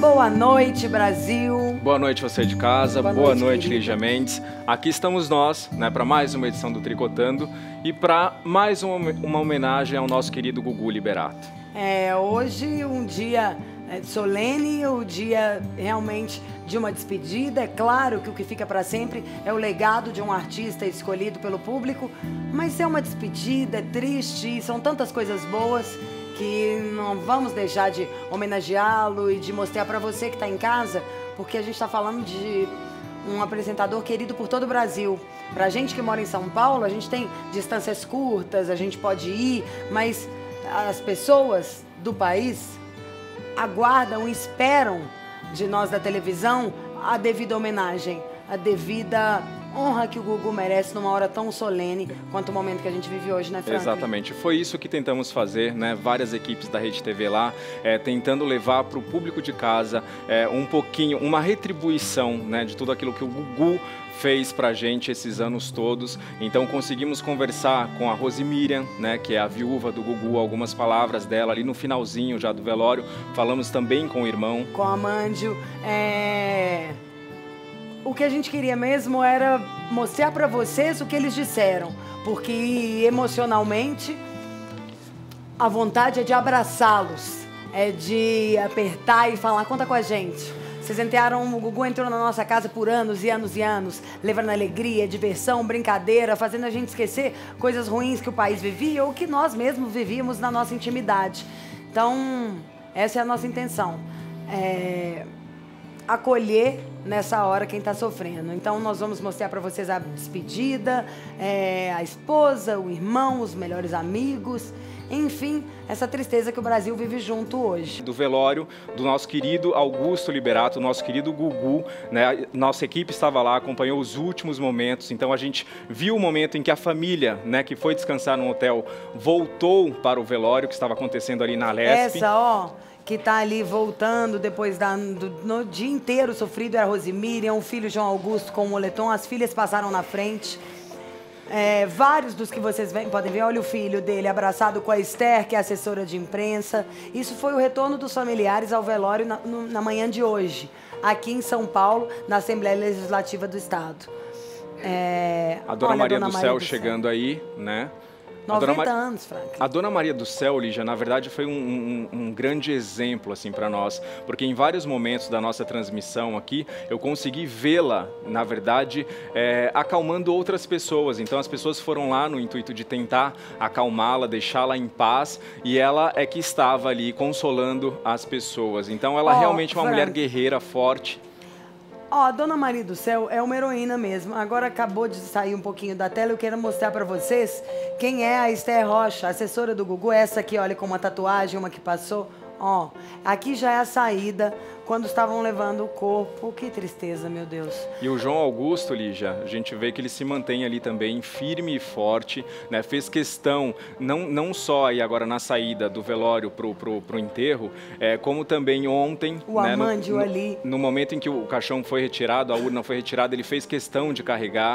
Boa noite, Brasil. Boa noite, você de casa. Boa noite, Lígia Mendes. Aqui estamos nós, né, para mais uma edição do Tricotando e para mais uma homenagem ao nosso querido Gugu Liberato. Hoje um dia solene, o dia realmente de uma despedida. É claro que o que fica para sempre é o legado de um artista escolhido pelo público, mas é uma despedida, é triste, são tantas coisas boas que não vamos deixar de homenageá-lo e de mostrar para você que está em casa, porque a gente está falando de um apresentador querido por todo o Brasil. Pra gente que mora em São Paulo, a gente tem distâncias curtas, a gente pode ir, mas as pessoas do país aguardam e esperam de nós da televisão a devida homenagem, a devida honra que o Gugu merece numa hora tão solene quanto o momento que a gente vive hoje, né, Franklin? Exatamente, foi isso que tentamos fazer, né? Várias equipes da Rede TV lá, tentando levar para o público de casa um pouquinho, uma retribuição, né, de tudo aquilo que o Gugu fez pra gente esses anos todos. Então conseguimos conversar com a Rosemiriam, né, que é a viúva do Gugu, algumas palavras dela ali no finalzinho já do velório. Falamos também com o irmão. Com a Mândio. O que a gente queria mesmo era mostrar pra vocês o que eles disseram, porque emocionalmente a vontade é de abraçá-los, é de apertar e falar, conta com a gente. Vocês entraram, o Gugu entrou na nossa casa por anos e anos e anos, levando alegria, diversão, brincadeira, fazendo a gente esquecer coisas ruins que o país vivia ou que nós mesmos vivíamos na nossa intimidade. Então, essa é a nossa intenção. Acolher nessa hora quem está sofrendo. Então nós vamos mostrar para vocês a despedida, a esposa, o irmão, os melhores amigos, enfim, essa tristeza que o Brasil vive junto hoje. Do velório do nosso querido Augusto Liberato, nosso querido Gugu, né? Nossa equipe estava lá, acompanhou os últimos momentos, então a gente viu o momento em que a família, né, que foi descansar no hotel, voltou para o velório que estava acontecendo ali na Lesp. Que tá ali voltando depois no dia inteiro sofrido, era a Rosemiriam, o filho João Augusto com o moletom, as filhas passaram na frente. Vários dos que vocês podem ver, olha o filho dele abraçado com a Esther, que é assessora de imprensa. Isso foi o retorno dos familiares ao velório na manhã de hoje, aqui em São Paulo, na Assembleia Legislativa do Estado. A Dona Maria do Céu chegando aí, né? 90 anos, Franklin. A Dona Maria do Céu, Lígia, na verdade foi um grande exemplo assim, para nós, porque em vários momentos da nossa transmissão aqui, eu consegui vê-la, na verdade, acalmando outras pessoas. Então as pessoas foram lá no intuito de tentar acalmá-la, deixá-la em paz, e ela é que estava ali consolando as pessoas. Então ela realmente é uma mulher guerreira, forte. A Dona Maria do Céu é uma heroína mesmo. Agora acabou de sair um pouquinho da tela, eu quero mostrar pra vocês quem é a Esther Rocha, assessora do Gugu. Essa aqui, olha, com uma tatuagem, uma que passou. Aqui já é a saída, quando estavam levando o corpo. Que tristeza, meu Deus. E o João Augusto, Lígia, a gente vê que ele se mantém ali também firme e forte, né? Fez questão, não só aí agora na saída do velório pro enterro, como também ontem, o Amândio ali. No momento em que o caixão foi retirado, a urna foi retirada, ele fez questão de carregar.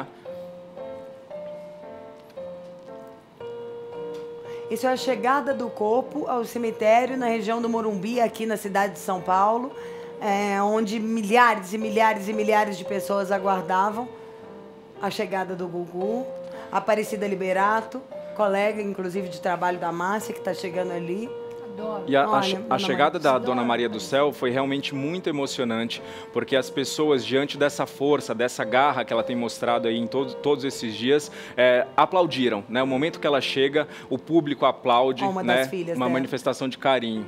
Isso é a chegada do corpo ao cemitério na região do Morumbi, aqui na cidade de São Paulo, onde milhares e milhares e milhares de pessoas aguardavam a chegada do Gugu. Aparecida Liberato, colega, inclusive, de trabalho da Márcia, que está chegando ali. E a chegada da Dona Maria do Céu foi realmente muito emocionante, porque as pessoas, diante dessa força, dessa garra que ela tem mostrado aí em todos esses dias, aplaudiram, né? O momento que ela chega, o público aplaude, uma né? das filhas uma dela. manifestação de carinho.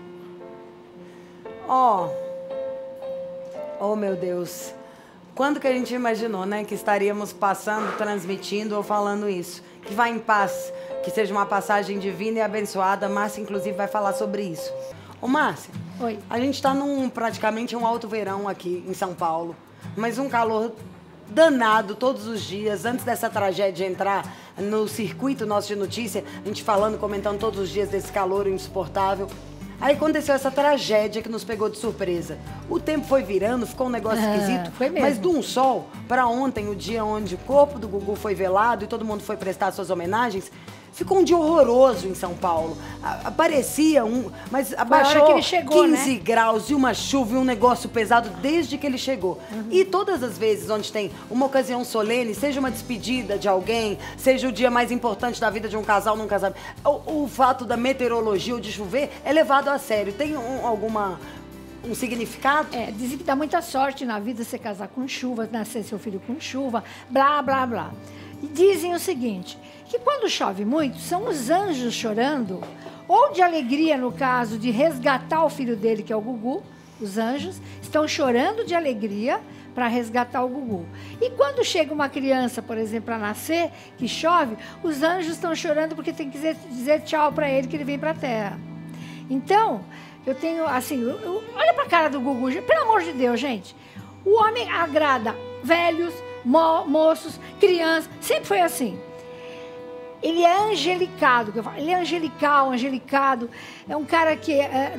Oh, meu Deus. Quando que a gente imaginou, né, que estaríamos passando, transmitindo ou falando isso? Que vá em paz, que seja uma passagem divina e abençoada. A Márcia, inclusive, vai falar sobre isso. Ô, Márcia, oi. A gente está praticamente um alto verão aqui em São Paulo, mas um calor danado todos os dias. Antes dessa tragédia entrar no circuito nosso de notícia, a gente falando, comentando todos os dias desse calor insuportável. Aí aconteceu essa tragédia que nos pegou de surpresa. O tempo foi virando, ficou um negócio esquisito, foi mesmo. Mas de um sol, para ontem, o dia onde o corpo do Gugu foi velado e todo mundo foi prestar suas homenagens, ficou um dia horroroso em São Paulo. Parecia mas abaixou que ele chegou, 15 né? graus e uma chuva e um negócio pesado desde que ele chegou. E todas as vezes onde tem uma ocasião solene, seja uma despedida de alguém, seja o dia mais importante da vida de um casal num casamento, o fato da meteorologia ou de chover é levado a sério. Tem um significado? Dizem que dá muita sorte na vida você casar com chuva, nascer seu filho com chuva, blá, blá, blá. E dizem o seguinte, que quando chove muito, são os anjos chorando, ou de alegria, no caso, de resgatar o filho dele, que é o Gugu, os anjos estão chorando de alegria para resgatar o Gugu. E quando chega uma criança, por exemplo, para nascer, que chove, os anjos estão chorando porque tem que dizer tchau para ele, que ele vem para a Terra. Então, eu tenho, assim, olha para a cara do Gugu, pelo amor de Deus, gente. O homem agrada velhos, moços, crianças, sempre foi assim. Ele é angelicado, ele é angelicado, é um cara que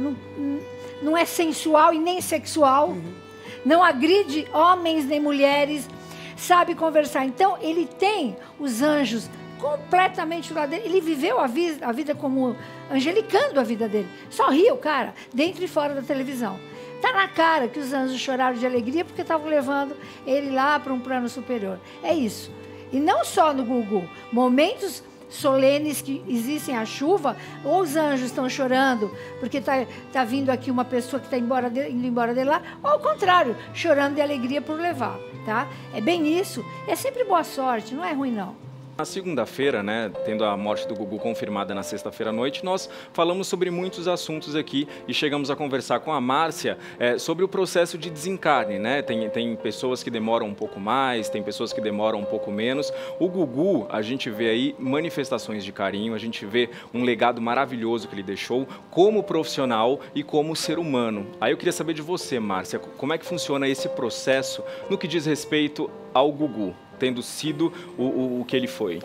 não é sensual e nem sexual, não agride homens nem mulheres, sabe conversar. Então, ele tem os anjos completamente do lado dele. Ele viveu a vida como angelicando a vida dele. Sorria o cara, dentro e fora da televisão. Tá na cara que os anjos choraram de alegria porque estavam levando ele lá para um plano superior. É isso. E não só no Gugu. Momentos solenes que existem a chuva, ou os anjos estão chorando porque tá vindo aqui uma pessoa que está indo embora dele lá, ou ao contrário, chorando de alegria por levar, tá? É bem isso. É sempre boa sorte, não é ruim não. Na segunda-feira, né, tendo a morte do Gugu confirmada na sexta-feira à noite, nós falamos sobre muitos assuntos aqui e chegamos a conversar com a Márcia sobre o processo de desencarne, né? Tem pessoas que demoram um pouco mais, tem pessoas que demoram um pouco menos. O Gugu, a gente vê aí manifestações de carinho, a gente vê um legado maravilhoso que ele deixou como profissional e como ser humano. Aí eu queria saber de você, Márcia, como é que funciona esse processo no que diz respeito ao Gugu, tendo sido o que ele foi?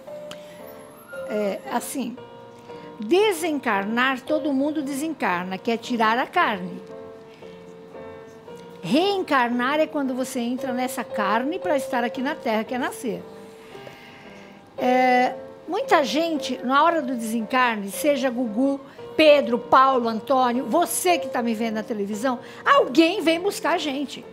Assim, desencarnar, todo mundo desencarna, que é tirar a carne. Reencarnar é quando você entra nessa carne para estar aqui na Terra, que é nascer. Muita gente, na hora do desencarne, seja Gugu, Pedro, Paulo, Antônio, você que está me vendo na televisão, alguém vem buscar a gente.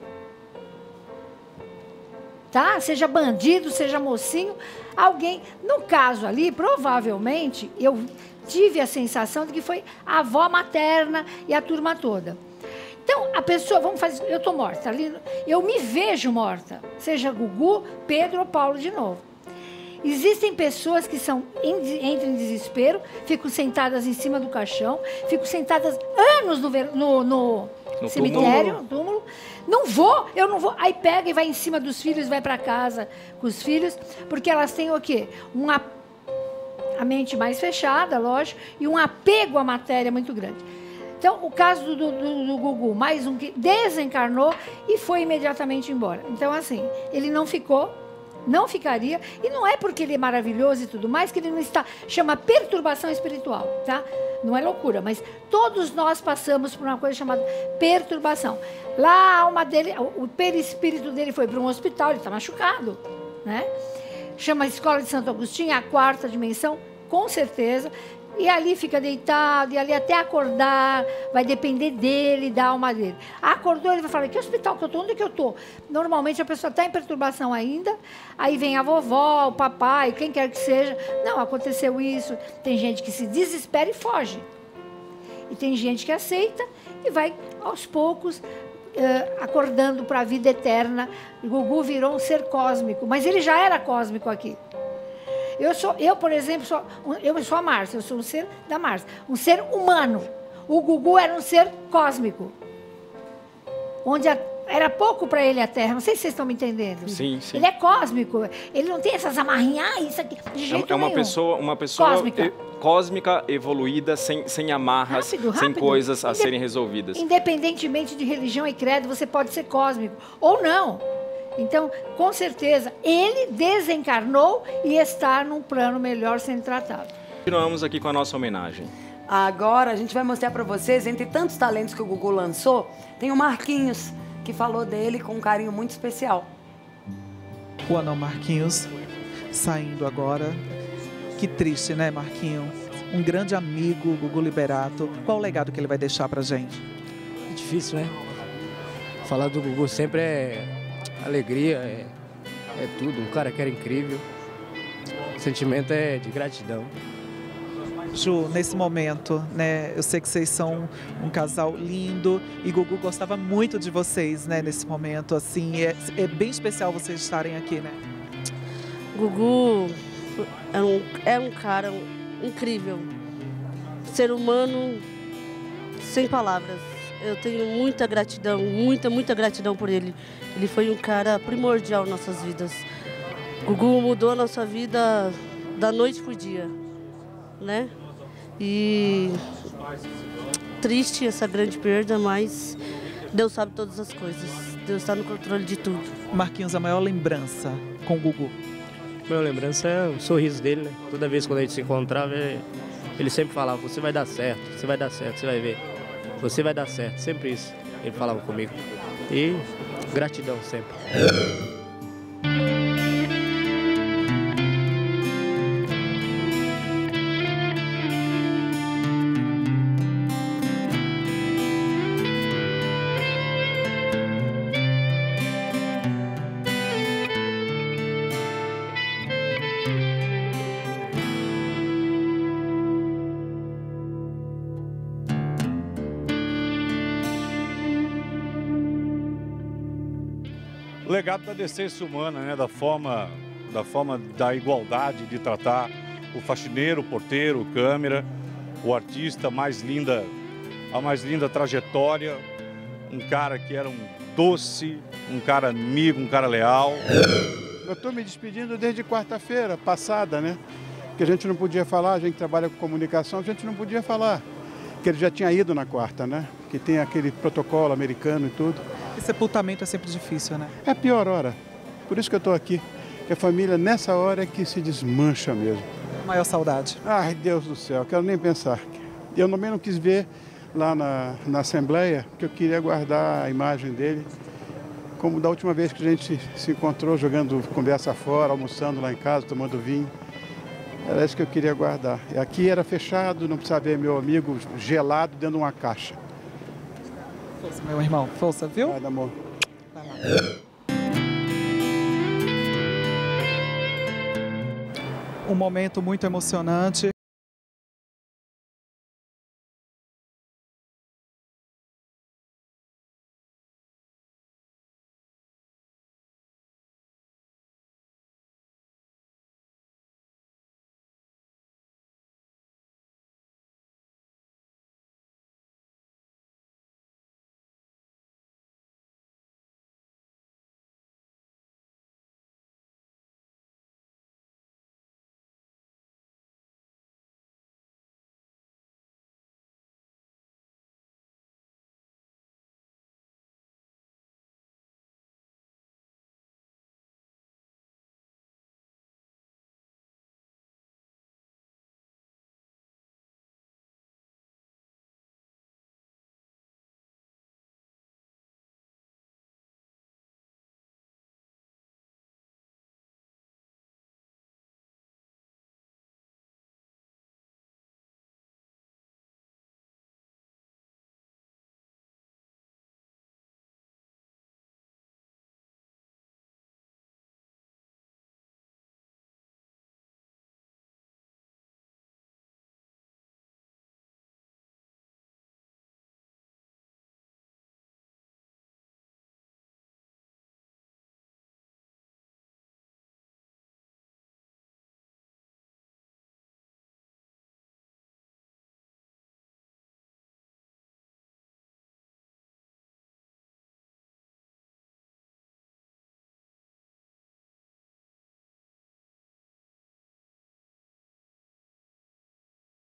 Tá? Seja bandido, seja mocinho, alguém. No caso ali, provavelmente, eu tive a sensação de que foi a avó materna e a turma toda. Então, a pessoa, vamos fazer, eu estou morta, ali, eu me vejo morta, seja Gugu, Pedro ou Paulo de novo. Existem pessoas que entram em desespero, ficam sentadas em cima do caixão, ficam sentadas anos no cemitério, no túmulo. Eu não vou. Aí pega e vai em cima dos filhos, vai para casa com os filhos, porque elas têm o quê? A mente mais fechada, lógico, e um apego à matéria muito grande. Então, o caso do Gugu, mais um que desencarnou e foi imediatamente embora. Então, assim, ele não ficaria, e não é porque ele é maravilhoso e tudo mais, que ele não está, chama perturbação espiritual, tá? Não é loucura, mas todos nós passamos por uma coisa chamada perturbação. Lá a alma dele, o perispírito dele foi para um hospital, ele está machucado, né? Chama a Escola de Santo Agostinho, a quarta dimensão, com certeza. E ali fica deitado, e ali até acordar, vai depender dele, da alma dele. Acordou, ele vai falar, que hospital que eu estou? Onde que eu estou? Normalmente a pessoa está em perturbação ainda, aí vem a vovó, o papai, quem quer que seja. Não, aconteceu isso. Tem gente que se desespera e foge. E tem gente que aceita e vai, aos poucos, acordando para a vida eterna. O Gugu virou um ser cósmico, mas ele já era cósmico aqui. Eu, por exemplo, sou a Márcia, eu sou um ser da Márcia, um ser humano. O Gugu era um ser cósmico, onde era pouco para ele a Terra. Não sei se vocês estão me entendendo. Sim, sim. Ele é cósmico, ele não tem essas amarrinhas, isso aqui, de jeito nenhum. Uma pessoa cósmica evoluída, sem amarras, rápido. sem coisas a serem resolvidas. Independentemente de religião e credo, você pode ser cósmico, ou não. Então, com certeza, ele desencarnou e está num plano melhor sendo tratado. Continuamos aqui com a nossa homenagem. Agora a gente vai mostrar para vocês, entre tantos talentos que o Gugu lançou, tem o Marquinhos, que falou dele com um carinho muito especial. O anão Marquinhos saindo agora. Que triste, né, Marquinhos? Um grande amigo, Gugu Liberato. Qual o legado que ele vai deixar pra gente? É difícil, né? Falar do Gugu sempre é alegria, é tudo. Um cara que era incrível. O sentimento é de gratidão. Ju, nesse momento, né? Eu sei que vocês são um casal lindo e Gugu gostava muito de vocês, né? Nesse momento, assim, é bem especial vocês estarem aqui, né? Gugu é um cara incrível, ser humano sem palavras. Eu tenho muita gratidão, muita gratidão por ele. Ele foi um cara primordial em nossas vidas. Gugu mudou a nossa vida da noite pro dia, né? E triste essa grande perda, mas Deus sabe todas as coisas. Deus está no controle de tudo. Marquinhos, a maior lembrança com o Gugu? A maior lembrança é o sorriso dele, né? Toda vez quando a gente se encontrava, ele sempre falava, você vai dar certo, você vai dar certo, você vai ver. Você vai dar certo, sempre isso. Ele falava comigo. E gratidão sempre. O legado da decência humana, né? Da forma da igualdade de tratar o faxineiro, o porteiro, o câmera, o artista, a mais linda trajetória, um cara que era um doce, um cara amigo, um cara leal. Eu estou me despedindo desde quarta-feira passada, né? Que a gente não podia falar, a gente trabalha com comunicação, a gente não podia falar. Que ele já tinha ido na quarta, né? Que tem aquele protocolo americano e tudo. E sepultamento é sempre difícil, né? É a pior hora. Por isso que eu estou aqui. Que a família, nessa hora, é que se desmancha mesmo. Maior saudade. Ai, Deus do céu, quero nem pensar. Eu também não quis ver lá na Assembleia, porque eu queria guardar a imagem dele. Como da última vez que a gente se encontrou jogando conversa fora, almoçando lá em casa, tomando vinho. Era isso que eu queria guardar. E aqui era fechado, não precisava ver meu amigo gelado dentro de uma caixa. Força, meu irmão. Força, viu? Vai, amor. Vai lá. Um momento muito emocionante.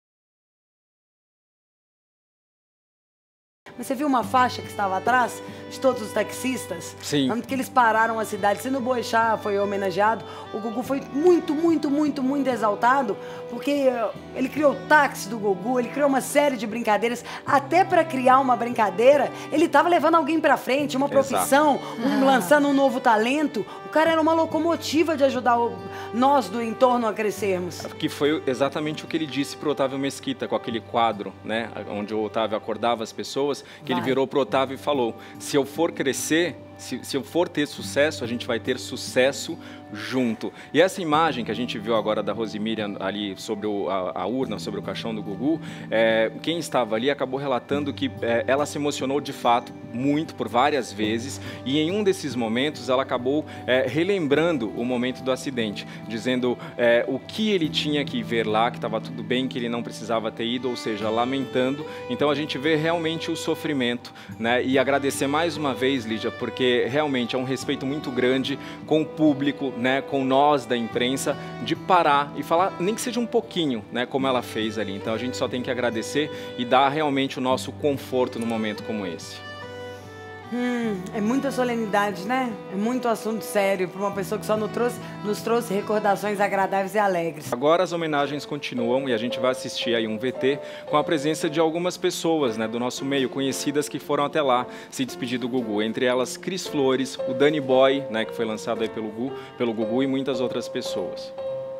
Você viu uma faixa que estava atrás? de todos os taxistas? Sim. Tanto que eles pararam a cidade. Se no Boechat foi homenageado, o Gugu foi muito, muito, muito, muito exaltado, porque ele criou o táxi do Gugu, ele criou uma série de brincadeiras. Até para criar uma brincadeira, ele estava levando alguém para frente, uma profissão, lançando um novo talento. O cara era uma locomotiva de ajudar nós do entorno a crescermos. Que foi exatamente o que ele disse pro Otávio Mesquita, com aquele quadro, né, onde o Otávio acordava as pessoas, que ele virou pro Otávio e falou: se eu for crescer, se eu for ter sucesso, a gente vai ter sucesso junto. E essa imagem que a gente viu agora da Rosemiriam ali sobre a urna, sobre o caixão do Gugu, quem estava ali acabou relatando que ela se emocionou de fato muito por várias vezes, e em um desses momentos ela acabou relembrando o momento do acidente, dizendo o que ele tinha que ver lá, que estava tudo bem, que ele não precisava ter ido, ou seja, lamentando. Então a gente vê realmente o sofrimento, né? E agradecer mais uma vez, Lígia, porque realmente é um respeito muito grande com o público, né, com nós da imprensa, de parar e falar, nem que seja um pouquinho, né, como ela fez ali. Então a gente só tem que agradecer e dar realmente o nosso conforto num momento como esse. É muita solenidade, né? É muito assunto sério para uma pessoa que só nos trouxe recordações agradáveis e alegres. Agora as homenagens continuam e a gente vai assistir aí um VT com a presença de algumas pessoas, né, do nosso meio, conhecidas, que foram até lá se despedir do Gugu. Entre elas, Cris Flores, o Danny Boy, né, que foi lançado aí pelo Gugu, e muitas outras pessoas.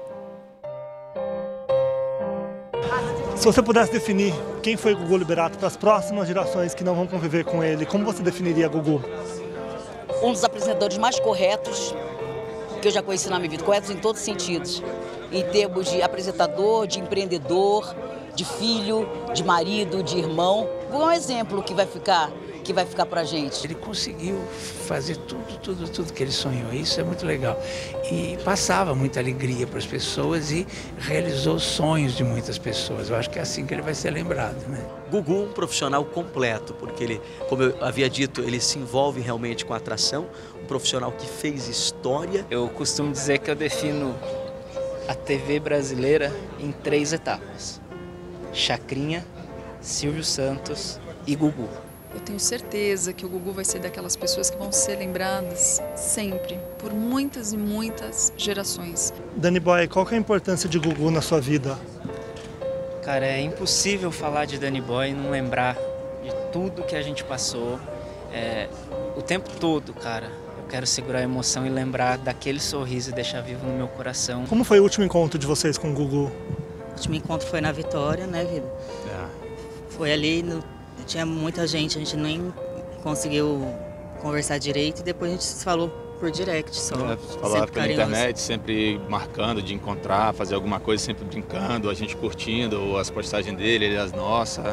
Se você pudesse definir quem foi Gugu Liberato para as próximas gerações que não vão conviver com ele, como você definiria Gugu? Um dos apresentadores mais corretos que eu já conheci na minha vida, corretos em todos os sentidos, em termos de apresentador, de empreendedor, de filho, de marido, de irmão. Gugu é um exemplo que vai ficar pra gente. Ele conseguiu fazer tudo que ele sonhou, isso é muito legal. E passava muita alegria para as pessoas e realizou sonhos de muitas pessoas. Eu acho que é assim que ele vai ser lembrado, né? Gugu, um profissional completo, porque ele, como eu havia dito, ele se envolve realmente com a atração, um profissional que fez história. Eu costumo dizer que eu defino a TV brasileira em 3 etapas: Chacrinha, Silvio Santos e Gugu. Eu tenho certeza que o Gugu vai ser daquelas pessoas que vão ser lembradas sempre, por muitas e muitas gerações. Danny Boy, qual que é a importância de Gugu na sua vida? Cara, é impossível falar de Danny Boy e não lembrar de tudo que a gente passou. O tempo todo, cara. Eu quero segurar a emoção e lembrar daquele sorriso e deixar vivo no meu coração. Como foi o último encontro de vocês com o Gugu? O último encontro foi na Vitória, né, vida? Foi ali, tinha muita gente, a gente nem conseguiu conversar direito e depois a gente se falou por direct só. Falar pela internet, sempre marcando de encontrar, fazer alguma coisa, sempre brincando, a gente curtindo as postagens dele, ele as nossas.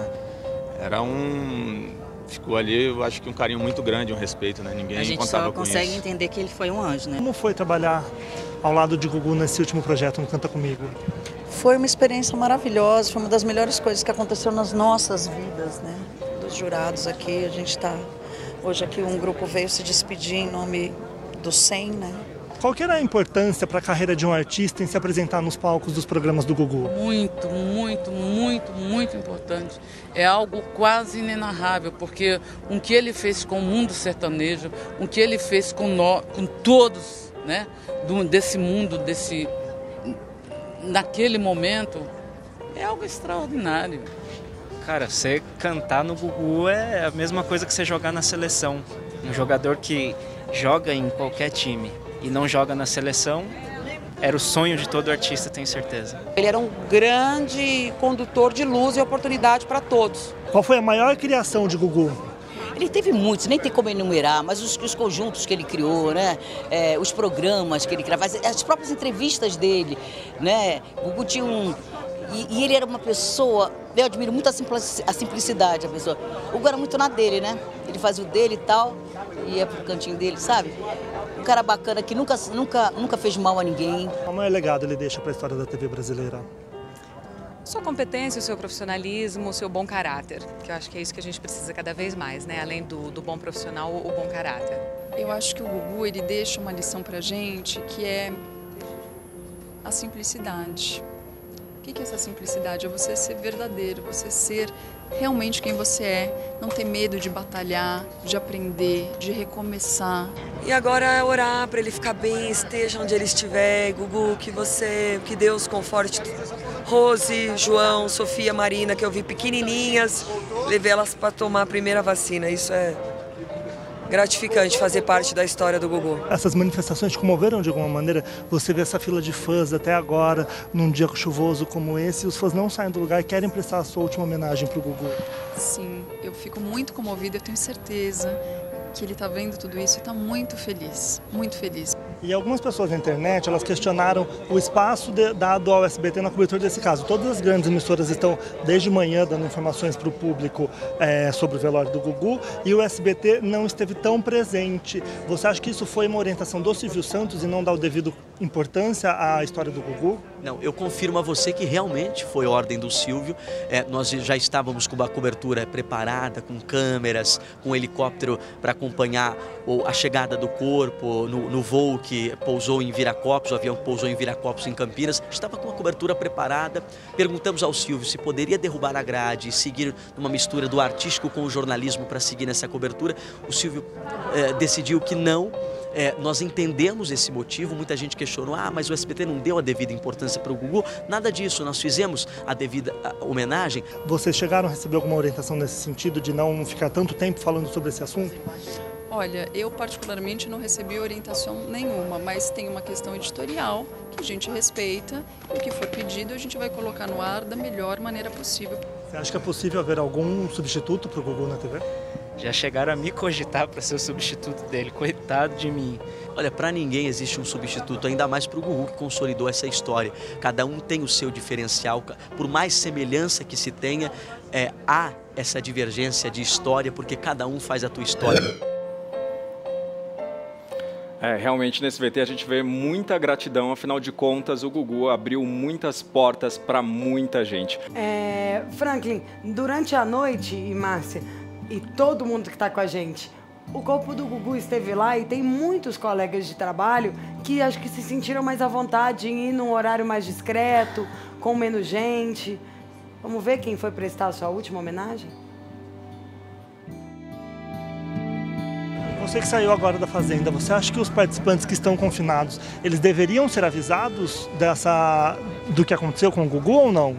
Ficou ali, eu acho que um carinho muito grande, um respeito, né? Ninguém contava com isso. A gente só consegue entender que ele foi um anjo, né? Como foi trabalhar ao lado de Gugu nesse último projeto, no Canta Comigo? Foi uma experiência maravilhosa, foi uma das melhores coisas que aconteceu nas nossas vidas, né? Dos jurados aqui, a gente está... Hoje aqui um grupo veio se despedir em nome do 100, né? Qual que era a importância para a carreira de um artista em se apresentar nos palcos dos programas do Gugu? Muito, muito, muito, muito importante. É algo quase inenarrável, porque o que ele fez com o mundo sertanejo, o que ele fez com todos, né? Desse mundo, naquele momento, é algo extraordinário. Cara, você cantar no Gugu é a mesma coisa que você jogar na seleção. Um jogador que joga em qualquer time e não joga na seleção, era o sonho de todo artista, tenho certeza. Ele era um grande condutor de luz e oportunidade para todos. Qual foi a maior criação de Gugu? Ele teve muitos, nem tem como enumerar, mas os conjuntos que ele criou, né? Os programas que ele criava, as próprias entrevistas dele, né? Gugu tinha E ele era uma pessoa, eu admiro muito a simplicidade da pessoa. O Gugu era muito na dele, né? Ele fazia o dele e tal, e ia pro cantinho dele, sabe? Um cara bacana que nunca fez mal a ninguém. Qual maior legado ele deixa para a história da TV brasileira? Sua competência, o seu profissionalismo, o seu bom caráter, que eu acho que é isso que a gente precisa cada vez mais, né? Além do bom profissional, o bom caráter. Eu acho que o Gugu, ele deixa uma lição pra gente que é a simplicidade. que é essa simplicidade? É você ser verdadeiro, você ser realmente quem você é, não ter medo de batalhar, de aprender, de recomeçar. E agora é orar para ele ficar bem, esteja onde ele estiver. Gugu, que Deus conforte Rose, João, Sofia, Marina, que eu vi pequenininhas, levei elas para tomar a primeira vacina. Isso é gratificante fazer parte da história do Gugu. Essas manifestações te comoveram de alguma maneira? Você vê essa fila de fãs até agora, num dia chuvoso como esse, e os fãs não saem do lugar e querem prestar a sua última homenagem para o Gugu. Sim, eu fico muito comovida, eu tenho certeza que ele está vendo tudo isso e está muito feliz, muito feliz. E algumas pessoas na internet, elas questionaram o espaço dado ao SBT na cobertura desse caso. Todas as grandes emissoras estão desde manhã dando informações para o público sobre o velório do Gugu e o SBT não esteve tão presente. Você acha que isso foi uma orientação do Silvio Santos e não dar o devido importância à história do Gugu? Não, eu confirmo a você que realmente foi ordem do Silvio. Nós já estávamos com uma cobertura preparada, com câmeras, com um helicóptero para acompanhar a chegada do corpo no voo que pousou em Viracopos, o avião que pousou em Viracopos, em Campinas. Estava com a cobertura preparada. Perguntamos ao Silvio se poderia derrubar a grade e seguir numa mistura do artístico com o jornalismo para seguir nessa cobertura. O Silvio decidiu que não. Nós entendemos esse motivo, muita gente questionou, mas o SBT não deu a devida importância para o Gugu. Nada disso, nós fizemos a devida homenagem. Vocês chegaram a receber alguma orientação nesse sentido, de não ficar tanto tempo falando sobre esse assunto? Olha, eu particularmente não recebi orientação nenhuma, mas tem uma questão editorial que a gente respeita e o que for pedido a gente vai colocar no ar da melhor maneira possível. Você acha que é possível haver algum substituto para o Gugu na TV? Já chegaram a me cogitar para ser o substituto dele, coitado de mim. Olha, para ninguém existe um substituto, ainda mais para o Gugu que consolidou essa história. Cada um tem o seu diferencial, por mais semelhança que se tenha, há essa divergência de história, porque cada um faz a tua história. Realmente nesse VT a gente vê muita gratidão, afinal de contas o Gugu abriu muitas portas para muita gente. Franklin, durante a noite, e Márcia, e todo mundo que está com a gente, o corpo do Gugu esteve lá e tem muitos colegas de trabalho que acho que se sentiram mais à vontade em ir num horário mais discreto, com menos gente. Vamos ver quem foi prestar a sua última homenagem? Você que saiu agora da Fazenda, você acha que os participantes que estão confinados, eles deveriam ser avisados do que aconteceu com o Gugu ou não?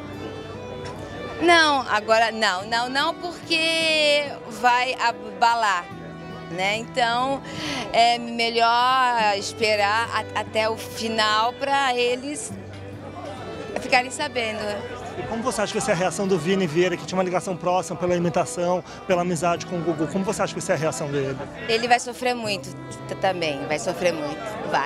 Não, agora não, porque vai abalar, né? Então é melhor esperar até o final para eles ficarem sabendo. E como você acha que vai ser a reação do Vini Vieira, que tinha uma ligação próxima pela imitação, pela amizade com o Gugu? Como você acha que vai ser a reação dele? Ele vai sofrer muito também, vai sofrer muito, vai.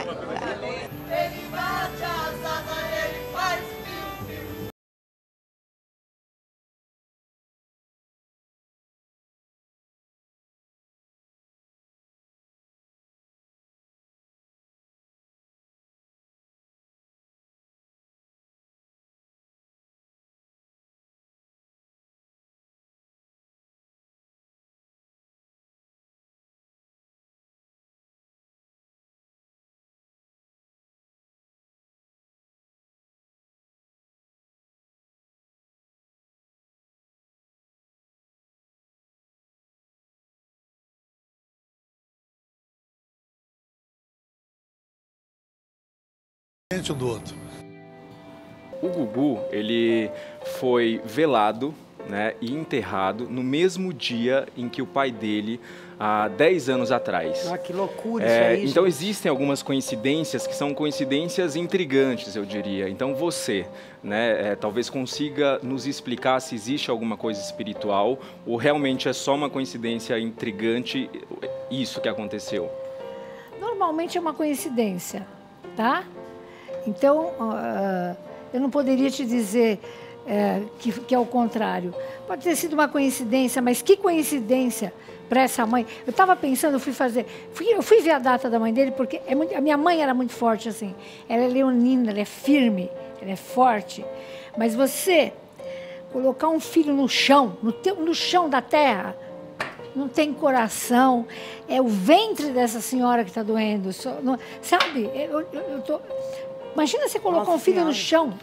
Do outro. O Gugu, ele foi velado, né, e enterrado no mesmo dia em que o pai dele, há 10 anos atrás. Que loucura isso aí, então gente. existem algumas coincidências que são coincidências intrigantes, eu diria. Então você, né, talvez consiga nos explicar se existe alguma coisa espiritual ou realmente é só uma coincidência intrigante isso que aconteceu. Normalmente é uma coincidência, tá? Então, eu não poderia te dizer que é o contrário. Pode ter sido uma coincidência, mas que coincidência para essa mãe. Eu estava pensando, eu fui ver a data da mãe dele, porque a minha mãe era muito forte assim. Ela é leonina, ela é firme, ela é forte. Mas você colocar um filho no chão, no chão da terra, não tem coração, é o ventre dessa senhora que está doendo. Sabe? Imagina você colocar um filho no chão,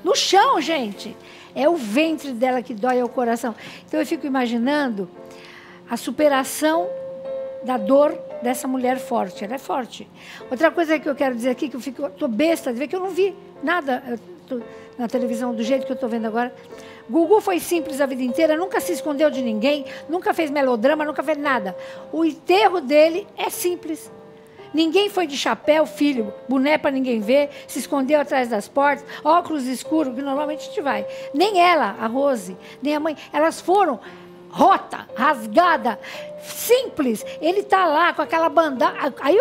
no chão, gente. É o ventre dela que dói, é o coração. Então eu fico imaginando a superação da dor dessa mulher forte. Ela é forte. Outra coisa que eu quero dizer aqui, que eu tô besta de ver que eu não vi nada na televisão do jeito que eu estou vendo agora. Gugu foi simples a vida inteira, nunca se escondeu de ninguém, nunca fez melodrama, nunca fez nada. O enterro dele é simples. Ninguém foi de chapéu, filho, boné para ninguém ver, se escondeu atrás das portas, óculos escuros, que normalmente a gente vai. Nem ela, a Rose, nem a mãe, elas foram rota, rasgada, simples. Ele tá lá com aquela bandana, aí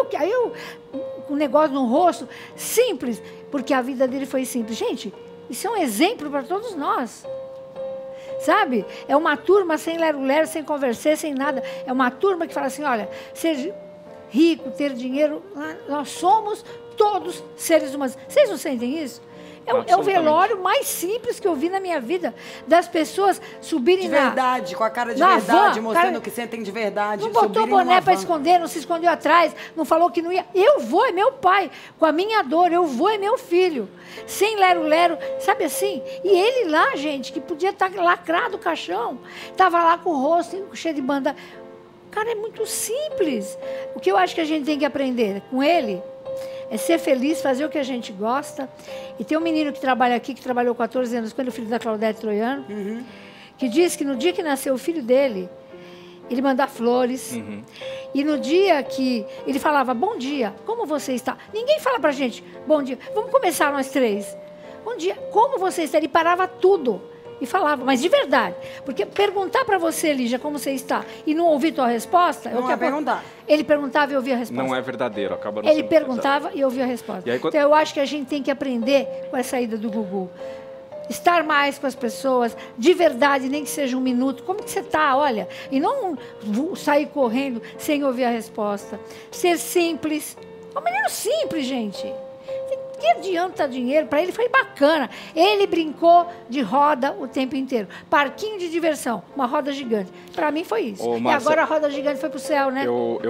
o negócio no rosto, simples, porque a vida dele foi simples. Gente, isso é um exemplo para todos nós. Sabe? É uma turma sem lero-lero, sem conversar, sem nada. É uma turma que fala assim, olha, ser rico, ter dinheiro, nós somos todos seres humanos. Vocês não sentem isso? É o velório mais simples que eu vi na minha vida. Das pessoas subirem de verdade, com a cara de verdade, mostrando o que sentem de verdade. Não botou boné para esconder, não se escondeu atrás, não falou que não ia. Eu vou, é meu pai. Com a minha dor, eu vou, é meu filho. Sem lero-lero, sabe assim? E ele lá, gente, que podia estar lacrado o caixão, estava lá com o rosto cheio de banda. Cara, é muito simples. O que eu acho que a gente tem que aprender com ele é ser feliz, fazer o que a gente gosta. E tem um menino que trabalha aqui, que trabalhou 14 anos com ele, o filho da Claudete Troiano, que diz que no dia que nasceu o filho dele, ele manda flores. E no dia que ele falava, bom dia, como você está? Ninguém fala pra gente, bom dia, vamos começar nós três. Bom dia, como você está? Ele parava tudo e falava, mas de verdade. Porque perguntar para você, Lígia, como você está, e não ouvir tua resposta... Não é perguntar. Ele perguntava e eu ouvia a resposta. Não é verdadeiro, acaba não Ele sendo perguntava verdadeiro. e eu ouvia a resposta. E aí, Então eu acho que a gente tem que aprender com essa ida do Gugu. Estar mais com as pessoas, de verdade, nem que seja um minuto. Como que você está? Olha. E não sair correndo sem ouvir a resposta. Ser simples. É um menino simples, gente. Que adianta dinheiro? Para ele foi bacana. Ele brincou de roda o tempo inteiro. Parquinho de diversão, uma roda gigante. Para mim foi isso. Ô, e Márcia, agora a roda gigante foi pro céu, né?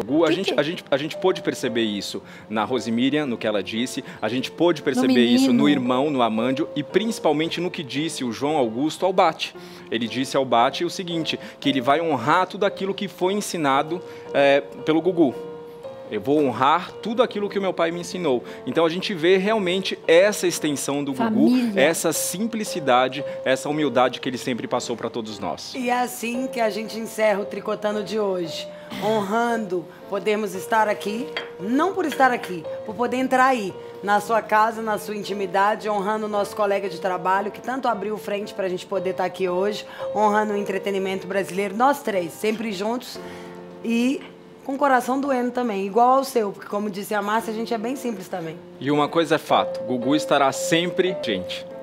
A gente pôde perceber isso na Rosemiriam, no que ela disse. A gente pôde perceber isso no irmão, no Amândio, e principalmente no que disse o João Augusto ao Bate. Ele disse ao Bate o seguinte, que ele vai honrar tudo aquilo que foi ensinado pelo Gugu. Eu vou honrar tudo aquilo que o meu pai me ensinou. Então a gente vê realmente essa extensão do Gugu, essa simplicidade, essa humildade que ele sempre passou para todos nós. E é assim que a gente encerra o Tricotando de hoje. Honrando, podemos estar aqui, não por estar aqui, por poder entrar aí, na sua casa, na sua intimidade, honrando o nosso colega de trabalho, que tanto abriu frente para a gente poder estar aqui hoje, honrando o entretenimento brasileiro, nós três, sempre juntos e com o coração doendo também, igual ao seu, porque como disse a Márcia, a gente é bem simples também. E uma coisa é fato, Gugu estará sempre, gente.